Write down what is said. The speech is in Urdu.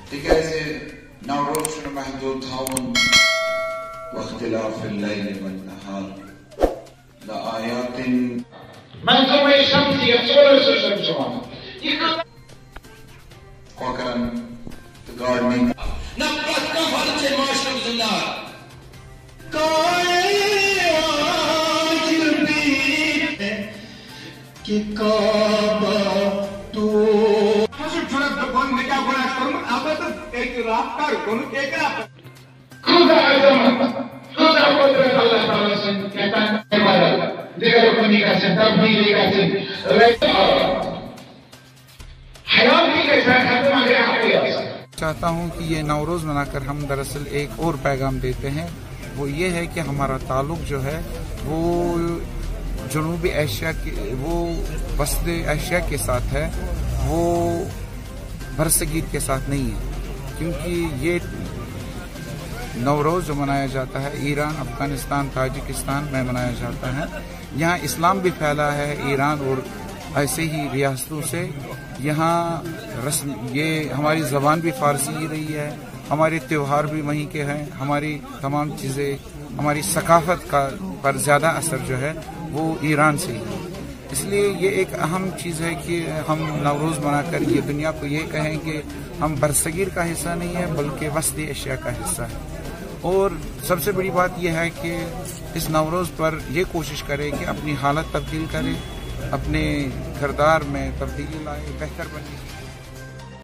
تکیازِ نوروز چھُنہٕ محدوٗد تھاوُن واختلاف الليل والنهار لآيات منظومة شمسية solar system چھُ وَنان کۄکرن تہٕ گاڈنِنٛگ نہ پرٛٮ۪تھ کانٛہہ فرد چھِ معاشرُک ذِمہٕ دار کہ کعبہ تو خدا عظمت خدا قدرت اللہ تعالیٰ سن کہتا ہے عبادت دیگر کنی کا سن تبدیلی کا سن حیاتی کے ساتھ ختم آگے آگے چاہتا ہوں کہ یہ نوروز منا کر ہم دراصل ایک اور پیغام دیتے ہیں، وہ یہ ہے کہ ہمارا تعلق جو ہے وہ جنوبی ایشیا کے وہ وسط ایشیا کے ساتھ ہے، وہ برصغیر کے ساتھ نہیں ہے، کیونکہ یہ نوروز جو منایا جاتا ہے ایران، افغانستان، تاجکستان میں منایا جاتا ہے۔ یہاں اسلام بھی پھیلا ہے ایران اور ایسے ہی ریاستوں سے، یہاں رسم یہ ہماری زبان بھی فارسی ہی رہی ہے، ہمارے تہوار بھی وہیں کے ہیں، ہماری تمام چیزیں ہماری ثقافت کا پر زیادہ اثر جو ہے وہ ایران سے ہی ہے۔ اس لیے یہ ایک اہم چیز ہے کہ ہم نوروز منا کر یہ دنیا کو یہ کہیں کہ ہم برصغیر کا حصہ نہیں ہے بلکہ وسط ایشیا کا حصہ ہے۔ اور سب سے بڑی بات یہ ہے کہ اس نوروز پر یہ کوشش کرے کہ اپنی حالت تبدیل کرے، اپنے کردار میں تبدیلی لائے، بہتر بنے۔